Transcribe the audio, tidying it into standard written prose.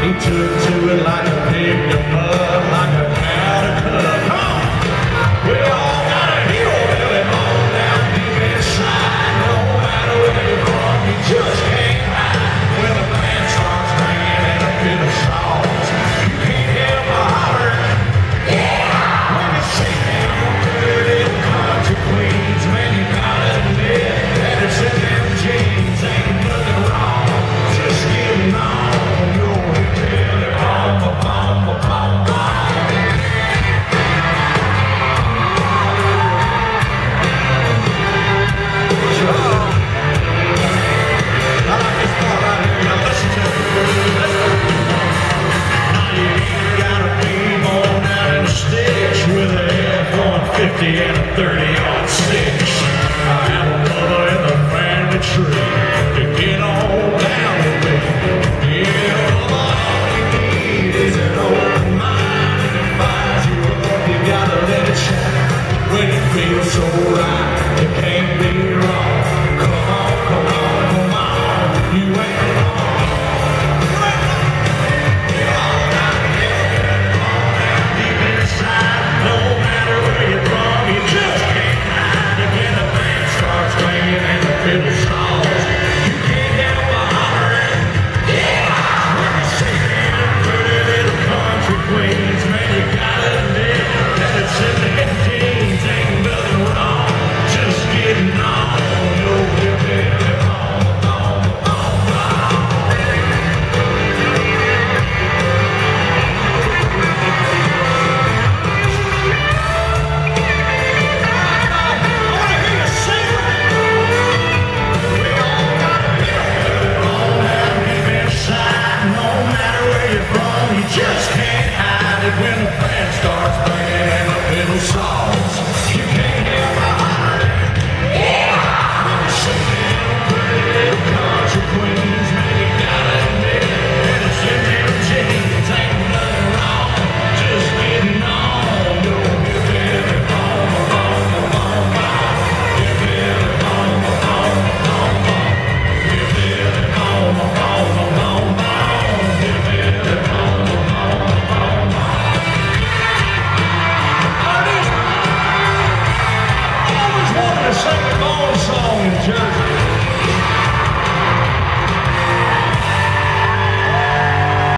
He took to it like a pig to mud, like a cow to cub. Come on! We all got a hero belly on down deep inside. No matter where you're from, you just can't hide. When the band starts ringing and a bit of sauce, you can't help but holler, yeah! When you see them pretty little country queens, man, you gotta admit that it's in them jeans. Ain't nothing wrong, just getting on. And a 30-06. I have a mother in the family tree to get on down with me. Yeah, all you need is an open mind. If it fires you up, you gotta let it shine. When it feels so right, it can't be wrong. Come on, come on, come on. You ain't wrong. You all gotta get it all down deep inside. No matter where you're from. And the fiddle songs, you can't help but hollering, yeah! When you see them pretty little country queens, man, you gotta admit that it's in their jeans. Ain't nothing wrong, just getting on. No, you better just can't hide it when the band starts playing and the fiddle songs. You can't help but hollering, yeah! When you see them pretty little country queens, man, you gotta admit that it's in their jeans. Ain't nothing wrong, just getting on. Yo, you better boom, boom, boom, boom. You better boom, boom, boom, boom. You better boom, boom, boom, boom. You better boom. Sing a bone song in Jersey.